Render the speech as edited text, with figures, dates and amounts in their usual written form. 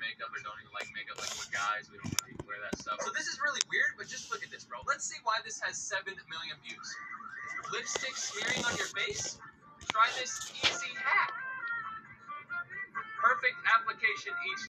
makeup or don't even like makeup. Like we're guys, we don't really wear that stuff. So this is really weird, but just look at this, bro. Let's see why this has 7 million views. Lipstick smearing on your face? Try this easy hack. Perfect application each